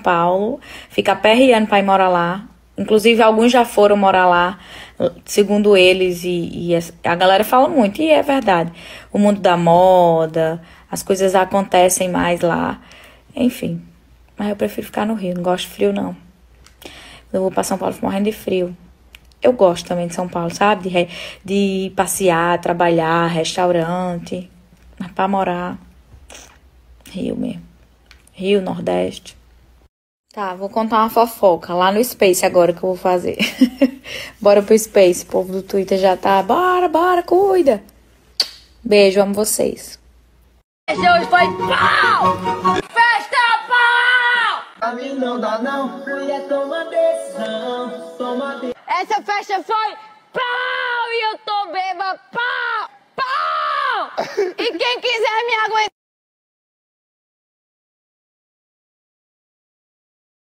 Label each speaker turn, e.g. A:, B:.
A: Paulo, fica aperreando pra ir morar lá. Inclusive, alguns já foram morar lá, segundo eles, e a galera fala muito, e é verdade. O mundo da moda, as coisas acontecem mais lá, enfim. Mas eu prefiro ficar no Rio, não gosto de frio, não. Eu vou pra São Paulo morrendo de frio. Eu gosto também de São Paulo, sabe? De passear, trabalhar, restaurante. Mas pra morar, Rio mesmo. Rio, Nordeste. Tá, vou contar uma fofoca lá no Space agora que eu vou fazer. Bora pro Space, o povo do Twitter já tá. Bora, cuida. Beijo, amo vocês.
B: Esse hoje foi pau! Festa pau!
C: Pra mim não dá não, mulher toma decisão, toma decisão.
B: Essa festa foi pau! E eu tô beba pau! Pau! E quem quiser me aguentar